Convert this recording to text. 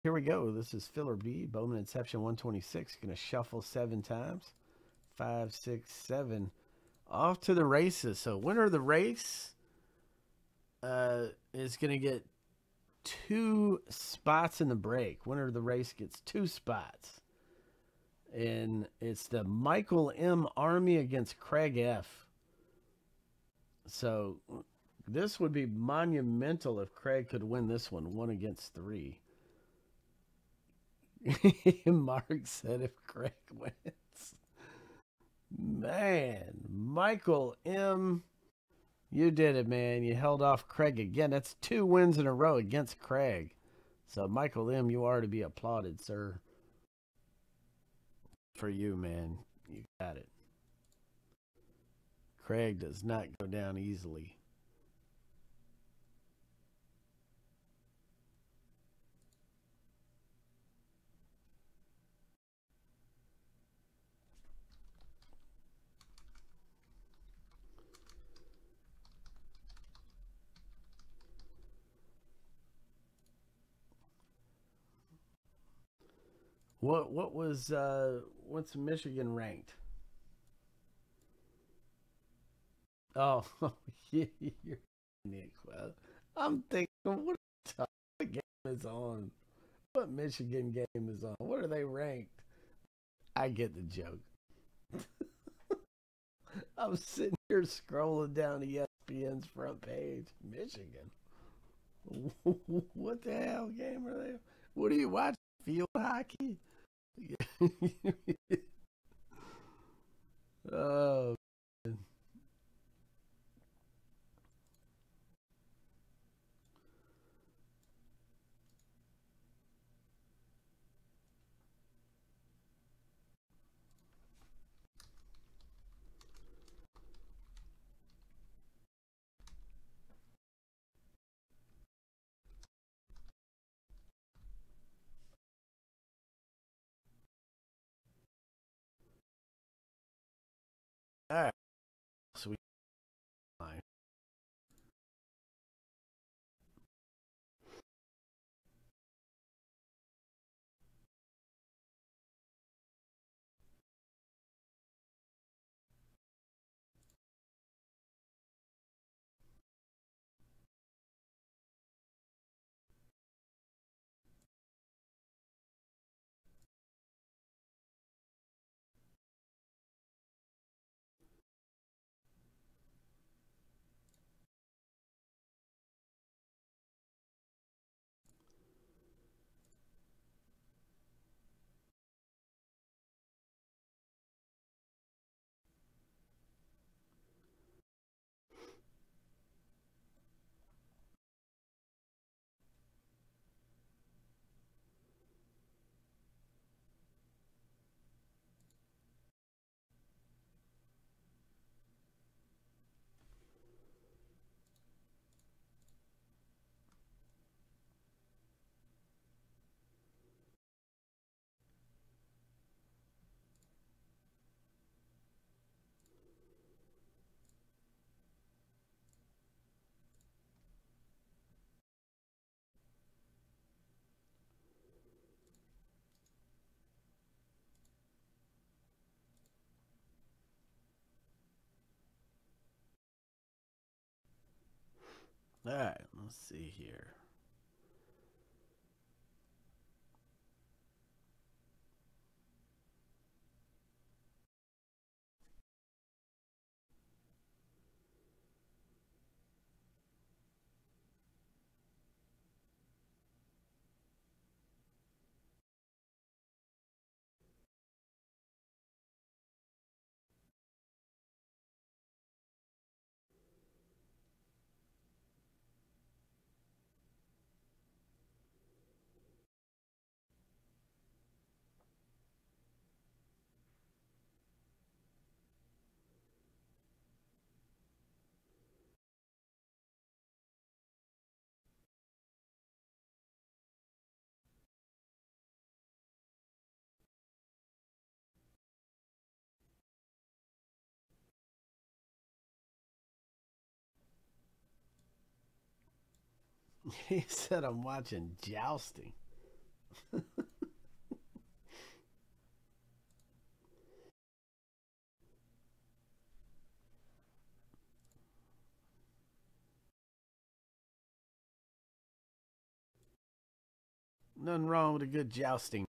Here we go. This is Filler B, Bowman Inception 126. Going to shuffle 7 times. 5, 6, 7. Off to the races. So winner of the race is going to get 2 spots in the break. Winner of the race gets 2 spots. And it's the Michael M. Army against Craig F. So this would be monumental if Craig could win this one, 1 against 3. Mark said if Craig wins. Man, Michael M., you did it, man. You held off Craig again. That's 2 wins in a row against Craig. So, Michael M., you are to be applauded, sir. For you, man. You got it. Craig does not go down easily. What's Michigan ranked? Oh, you're Nick. Well, I'm thinking, what game is on? What Michigan game is on? What are they ranked? I get the joke. I'm sitting here scrolling down ESPN's front page. Michigan. What the hell game are they? What are you watching? Field hockey? Oh, man. All right. Sweet. All right. Let's see here. He said I'm watching jousting. Nothing wrong with a good jousting.